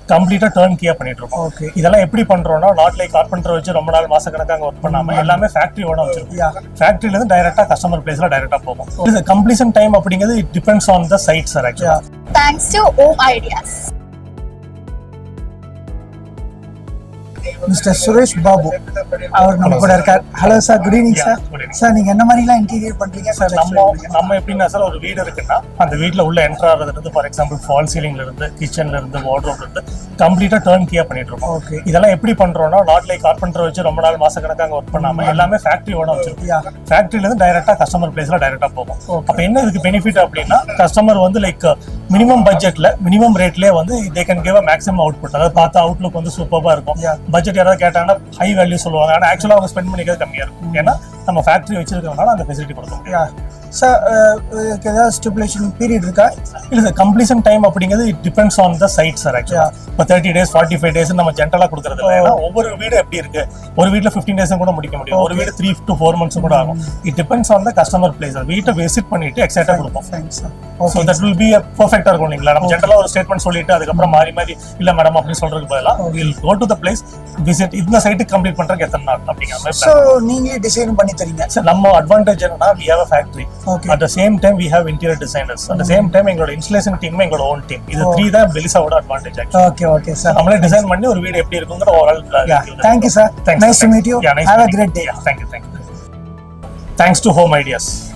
கம்ப்ளீட்டா டர்ன்கீயா பண்ணிட்டு இருக்கோம். ஓகே, இதெல்லாம் எப்படி பண்றோம்னா நாட் லைக் கார்பெண்டர் வச்சு ரொம்ப நாள் மாசக்கணக்காக ஒர்க் பண்ணாம எல்லாமே ஃபேக்டரியோட வச்சிருக்கோம். ஃபேக்டரியில இருந்து டைரக்டா கஸ்டமர் பிளேஸ்ல டைரக்டா போகும். இது கம்ப்ளீஷன் டைம் அப்படிங்கிறது it depends on the site sir. ஆக்சுவலா thanks to Home Ideas. Mr. Suresh Babu அவர் நம்ம கூட இருக்கார். Hello sir, good evening sir. Sir நீங்க என்ன மாதிரிலாம் இன்டீரியர் பண்றீங்க சார்? நம்ம எப்படின்னா சார், ஒரு வீடு இருக்குன்னா அந்த வீட்டில் உள்ள என்ட்ரு ஆகிறதுல இருந்து ஃபார் எக்ஸாம்பிள் ஃபால் சீலிங்ல இருந்து கிச்சன்ல இருந்து வார்ட்ரோப்ல இருந்து கம்ப்ளீட்டா டர்ன்கீயா பண்ணிட்டு இருக்கோம். ஓகே, இதெல்லாம் எப்படி பண்றோம்னா நாட் லைக் கார்பெண்டர் வச்சு ரொம்ப நாள் மாசக்கணக்காக ஒர்க் பண்ணாம எல்லாமே ஃபேக்டரியோட வச்சிருக்கோம். ஃபேக்டரியில இருந்து டைரக்டா கஸ்டமர் பிளேஸ்ல டைரக்டா போகும். அப்ப என்ன இதுக்கு பெனிஃபிட் அப்படின்னா கஸ்டமர் வந்து லைக் மினிமம் பட்ஜெட்ல மினிமம் ரேட்லயே வந்து they can give a maximum output. அதாவது பார்த்தா அவுட்லுக் வந்து சூப்பரா இருக்கும். பட்ஜெட் யாராவது கேட்டாங்கன்னா ஹை வேல்யூ சொல்லுவாங்க. ஆனா ஆக்சுவலா அவங்க ஸ்பெண்ட் பண்ணிக்கிறது கம்மியா இருக்கும். ஏன்னா நம்ம ஃபேக்டரி வச்சிருக்கறதுனால அந்த ஃபெசிலிட்டி கொடுக்கும். சார் ஏதாவது ஸ்டிபுலேஷன் பீரியட் இருக்கா? இல்ல சார், கம்ப்ளீஷன் டைம் அப்படிங்கிறது it depends on the site sir. ஆக்சுவலா இப்போ 30 days 45 days நம்ம ஜென்ரலா கொடுக்கறது இல்லை. ஏன்னா ஒவ்வொரு வீடு எப்படி இருக்கு, ஒரு வீட்ல 15 days கூட முடிக்க முடியும், ஒரு வீடு 3 to 4 months கூட ஆகும். It depends on the customer place. வீட்டை விசிட் பண்ணிட்டு எக்ஸைட்டா கொடுப்போம். ஸோ தட் வில் பி பர்ஃபெக்டா இருக்கும். இல்லைங்களா, நம்ம ஜென்ரலா ஒரு ஸ்டேட்மெண்ட் சொல்லிட்டு அதுக்கப்புறம் மாறி மாறி இல்ல மேடம் அப்படின்னு சொல்றதுக்கு பதிலாக will go to the place visit. இந்த சைட்டுக்கு கம்ப்ளீட் பண்றதுக்கு எத்தனை நாள் அப்படிங்கிற மாதிரி. ஸோ நீங்களே டிசைன் பண்ணி தரீங்க சார். நம்ம அட்வான்டேஜ் என்னன்னா we have a factory. At the same time we have interior designers. At the same time எங்களோட இன்ஸ்டலேஷன் டீம் எங்களோட ஓன் டீம். இது 3 தான் பெலிசாவோட அட்வான்டேஜ். ஓகே ஓகே சார், நம்மளே டிசைன் பண்ணி ஒரு வீடு எப்படி இருக்குங்கிற overall. Thank you sir, nice to meet you, have a great day. Thank you. Thanks to Home Ideas.